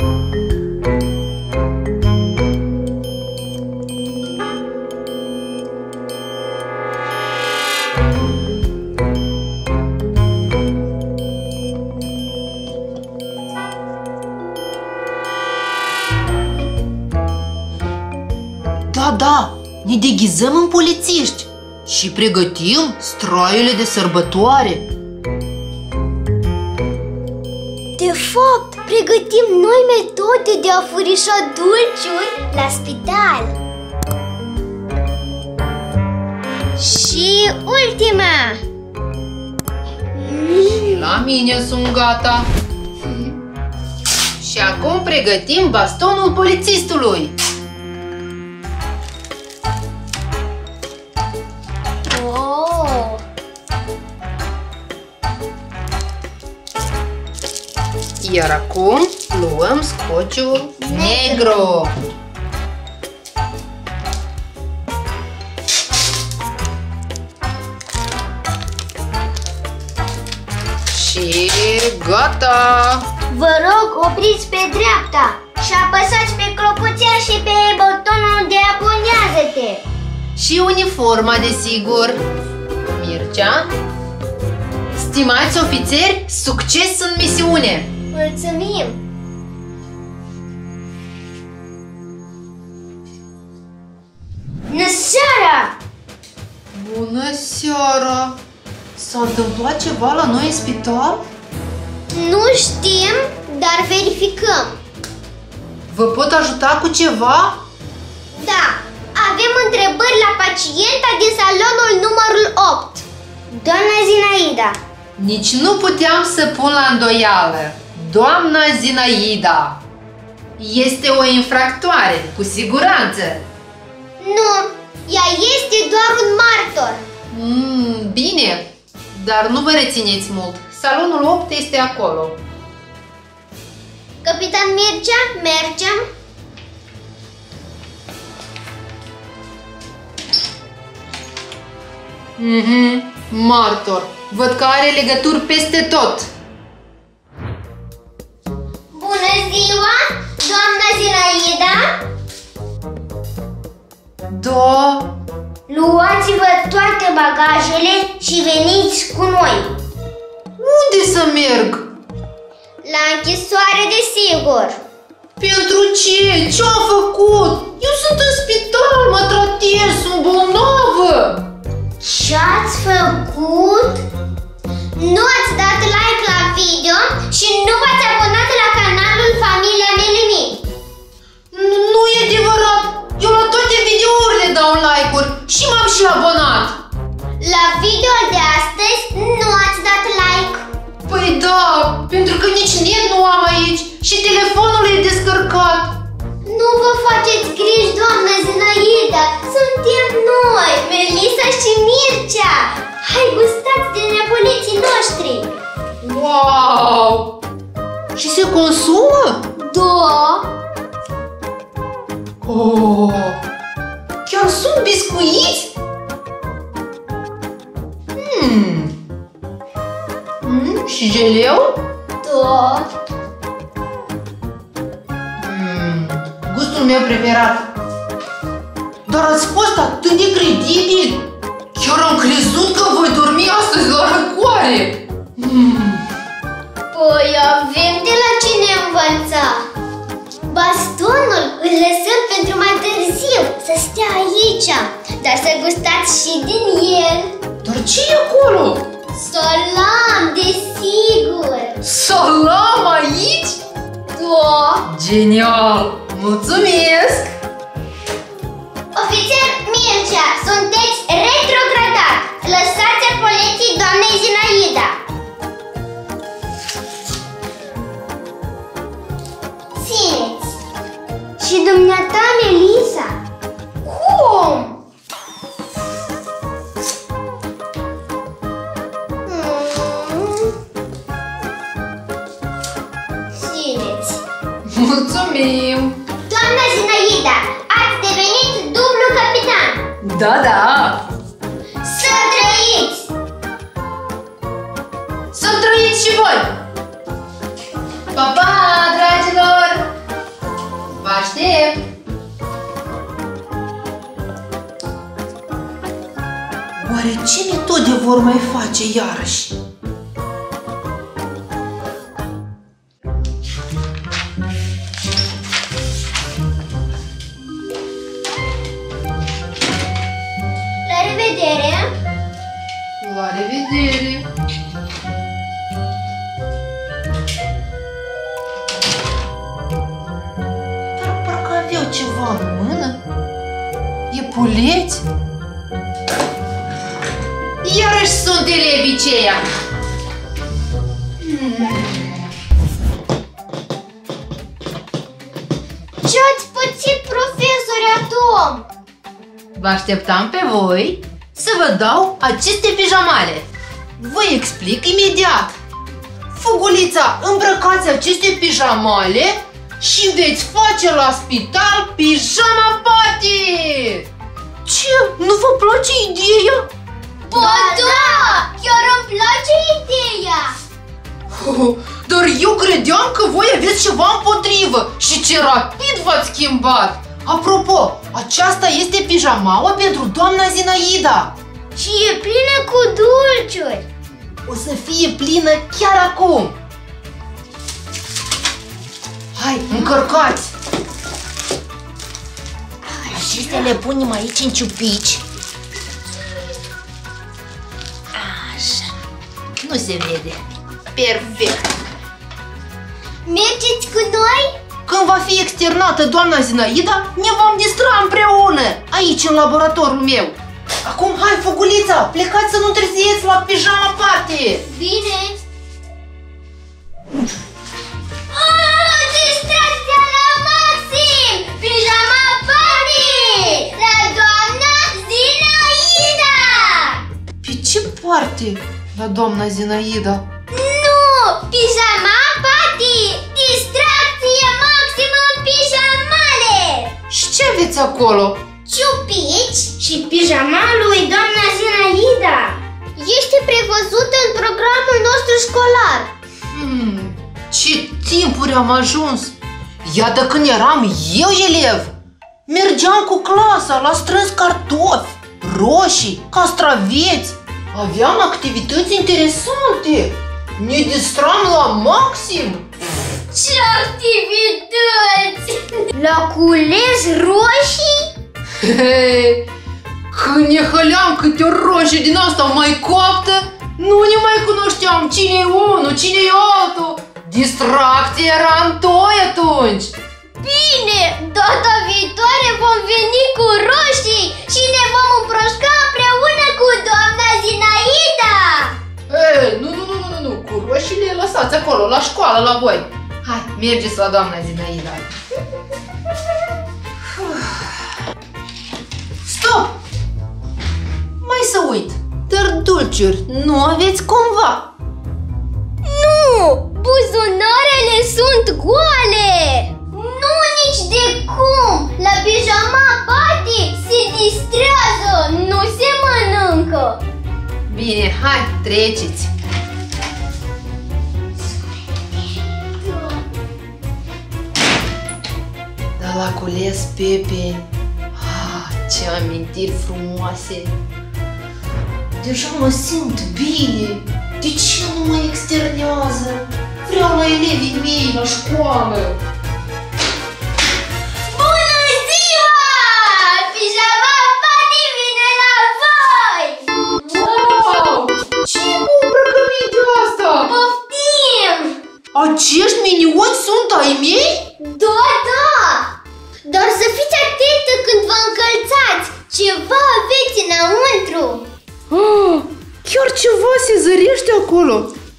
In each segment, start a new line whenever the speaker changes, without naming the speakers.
Da, ne deghizăm în polițiști și pregătim straiele de sărbătoare.
De fapt, pregătim noi metode de a furișa dulciuri la spital. Și ultima.
Și la mine sunt gata. Și acum pregătim bastonul polițistului. Iar acum luăm scociul negru. Și gata!
Vă rog, opriți pe dreapta și apăsați pe clopoțel și pe butonul de abonează-te.
Și uniforma, desigur. Mircea? Stimați ofițeri, succes în misiune!
Mulțumim! Bună seara!
Bună seara! S-a întâmplat ceva la noi în spital?
Nu știm, dar verificăm.
Vă pot ajuta cu ceva?
Da, avem întrebări la pacienta din salonul numărul 8. Doamna Zinaida.
Nici nu puteam să pun la îndoială. Doamna Zinaida este o infractoare, cu siguranță.
Nu, ea este doar un martor.
Bine, dar nu vă rețineți mult. Salonul 8 este acolo.
Capitan Mircea, mergem.
Martor. Văd că are legături peste tot.
Bună ziua, doamna Zinaida.
Da.
Luați-vă toate bagajele și veniți cu noi.
Unde să merg?
La închisoare, desigur.
Pentru ce? Ce-am făcut? Eu sunt în spital, mă tratez, sunt bolnavă.
Ce-ați făcut? Nu ați dat like la video și nu v-ați abonat la canalul Familia Melini.
Nu e adevărat. Eu la toate videourile dau like-uri și m-am și abonat.
La video de astăzi nu ați dat like.
Păi da, pentru că nici net nu am aici și telefonul e descărcat.
Nu vă faceți griji, doamnă Zinaida. Suntem noi, Melissa și Mircea. Hai, gustați din nepoleții noștri.
Wow! Și se consumă?
Da.
Oh! Chiar sunt biscuiți? Și geleu?
Da.
Gustul meu preferat. Dar ați fost atât de credibil. Chiar am crezut că voi dormi astăzi la răcoare.
Păi avem de la cine învăța. Bastonul îl lăsăm pentru mai târziu, să stea aici, dar să gustați și din el.
Dar ce e acolo?
Salam, desigur.
Salam aici?
Da.
Genial! Mulțumesc!
Ofițer Mircea, sunteți retrogradat. Lăsați poleții doamnei Zinaida. Țineți. Și dumneata, Melissa? Cum? Țineți.
Mulțumim!
Doamna Zinaida, ați devenit dublu capitan.
Da, da!
Să trăiți!
Să trăiți și voi! Pa, pa, dragilor! ce metode vor mai face iarăși?
La revedere!
La revedere! Dar parcă aveau ceva în mână. Epuleți? Iarăși sunt elevii ceia!
Ce-ați pățit, profesore Atom?
Vă așteptam pe voi să vă dau aceste pijamale. Vă explic imediat. Fugulița, îmbrăcați aceste pijamale și veți face la spital pijama party! Ce? Nu vă place ideea?
Ba da! Chiar îmi place ideea!
Dar eu credeam că voi aveți ceva împotrivă și ce rapid v-ați schimbat! Apropo, aceasta este pijamaua pentru doamna Zinaida!
Și e plină cu dulciuri!
O să fie plină chiar acum! Hai, încărcați!
Acestea le punem aici în ciupici. Așa.
Nu se vede. Perfect!
Mergeți cu noi?
Când va fi externată doamna Zinaida, ne vom distra împreună, aici în laboratorul meu. Acum, hai, Fugulița, plecați să nu întârzieți la pijama party!
Bine! Distracția la maxim! Pijama party! La doamna Zinaida!
Pe ce parte la doamna Zinaida?
Nu! Pijama party! Distracție maximă în pijamale!
Și ce aveți acolo?
Ciupici și pijama lui doamna Zinaida. Este prevăzută în programul nostru școlar.
Ce timpuri am ajuns! Iată când eram eu elev, mergeam cu clasa la strâns cartofi, roșii, castraveți. Aveam activități interesante. Ne distram la maxim.
Ce activități! La cules roșii?
Când ne hăleam câte o roșie din asta mai coaptă, nu ne mai cunoșteam cine e unul, cine e altul. Distracția era în toi atunci.
Bine, data viitoare vom veni cu roșii și ne vom împroșca împreună cu doamna Zinaida.
Nu, cu roșiile lăsați acolo, la școală, la voi. Hai, mergeți la doamna Zinaida. Stop! Mai să uit, dar dulciuri nu aveți cumva?
Nu! Buzunarele sunt goale! Nu nici de cum! La pijama party se distrează, nu se mănâncă!
Bine, hai, treceți! Da, l-a cules Pepe. Ce amintiri frumoase! Deja mă simt bine! De ce nu mă externează? Vreau la elevii mei la școală!
Bună ziua! Pijama party vine la voi!
Wow! Ce îmbrăcăminte asta?
Poftim!
Acești minioți sunt ai mei?
Da, da! Dar să fiți atentă când vă încălțați! Ceva aveți înăuntru!
Chiar ceva se zărește acolo!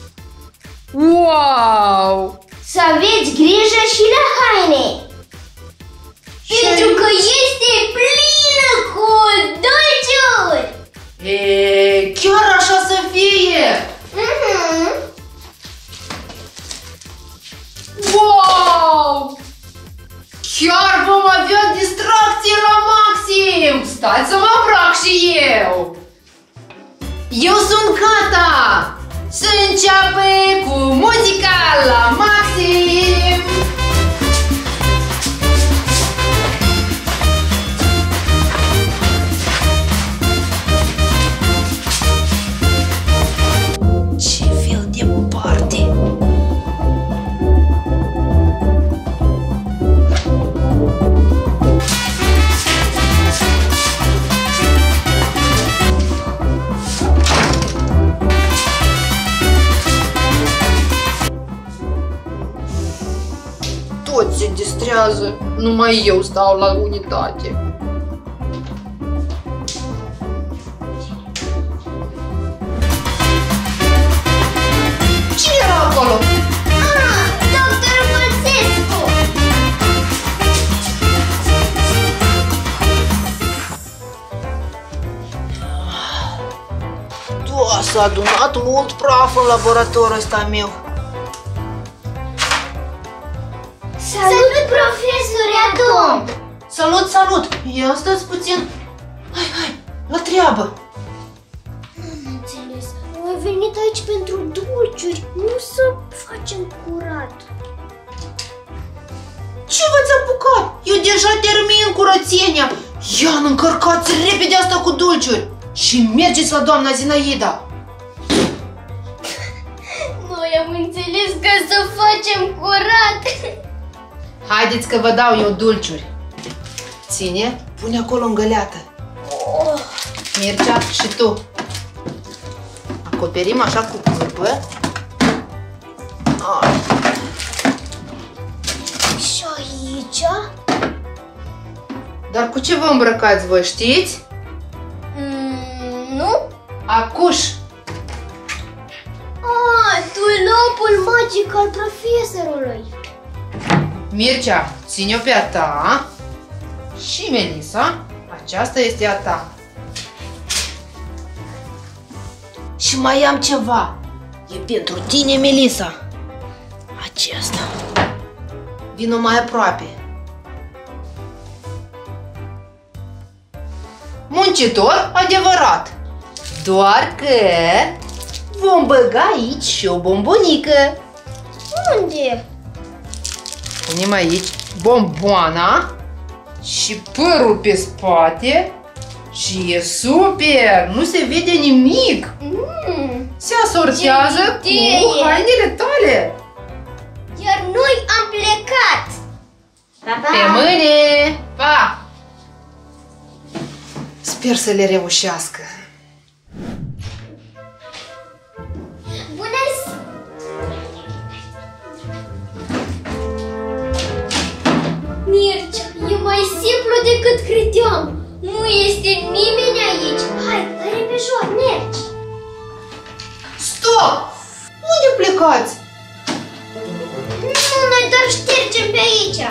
Wow!
Să aveți grijă și la haine! Pentru că este plină cu dulciuri!
Chiar așa să fie! Wow! Chiar vom avea distracție la maxim! Stați să mă îmbrac și eu! Eu sunt gata! Să înceapă cu muzica la maxim! toți se distrează. Numai eu stau la unitate. Cine era acolo?
Doctorul Bălțescu!
Da, s-a adunat mult praf în laboratorul ăsta meu.
Salut, profesor Adom!
Salut, salut! Ia stați puțin. Hai, la treabă.
Nu înțeles. Am venit aici pentru dulciuri, nu să facem curat.
Ce v-ați apucat? Eu deja termin curățenia. Ia, încărcați repede asta cu dulciuri și mergeți la doamna Zinaida.
Noi am înțeles că să facem curat.
Haideți că vă dau eu dulciuri. Ține, pune acolo în găleată. Mircea, și tu. Acoperim așa cu pârpă.
Și aici?
Dar cu ce vă îmbrăcați voi, știți?
Nu?
Acuș.
Dulapul magic al profesorului.
Mircea, ține-o pe a ta. Și Melissa, aceasta este a ta. Și mai am ceva.
E pentru tine, Melissa. Aceasta.
Vino mai aproape. Muncitor adevărat. Doar că vom băga aici și o bombonică.
Unde?
Punem aici bomboana și părul pe spate și e super, nu se vede nimic. Se asortează cu hainele tale.
Iar noi am plecat. Pa, pa.
Pe mâine! Pa! Sper să le reușească.
Bună zi! Mircea, e mai simplu decât credeam. Nu este nimeni aici. Hai, la repejor, mergi.
Stop! Unde plecați?
Nu, noi doar ștergem pe aici.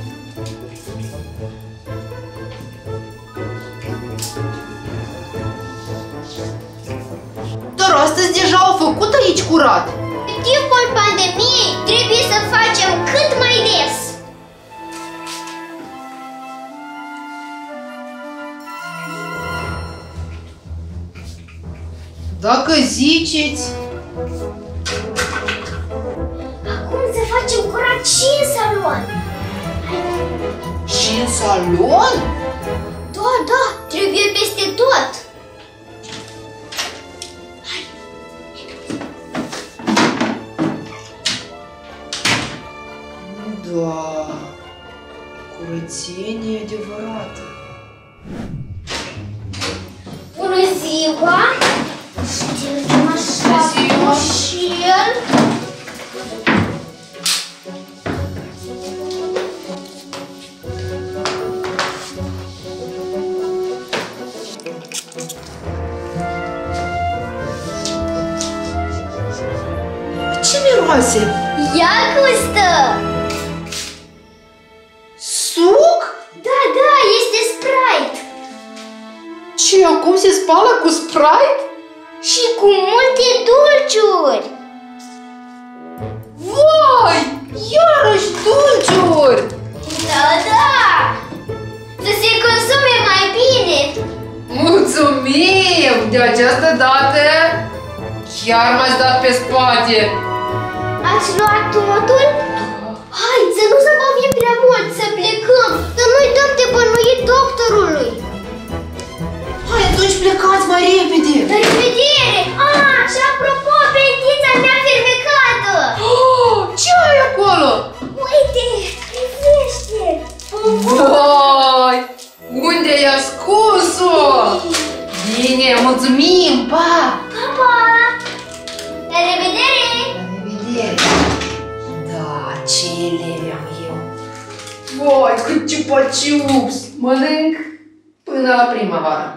Dar astăzi deja au făcut aici curat.
În timpul pandemiei trebuie să facem cât mai des.
Dacă ziceți.
Acum să facem curat și în salon.
Și în salon?
Da, trebuie peste tot.
Da, curățenie adevărată.
Bună ziua! Ștergem așa ușel.
Ce miroase?
Ia gustă!
Suc?
Da, este Sprite.
Ce, acum se spală cu Sprite?
Și cu multe dulciuri.
Vai! Iarăși dulciuri!
Da! Să se consume mai bine.
Mulțumim! De această dată chiar m-ați dat pe spate.
Ați luat totul? Hai, să nu zăbovim prea mult, să plecăm. Să nu uităm de bănuit doctorului.
Hai, atunci plecați mai repede!
La revedere! Și apropo, pendița mea fermecată!
Ce ai acolo?
Uite, privește!
Vai! Unde ai ascuns-o? Bine, mulțumim! Pa!
Pa, pa! La revedere!
La revedere! Da, ce elevi am eu! Ciupa-ciups! Mănânc până la primăvară.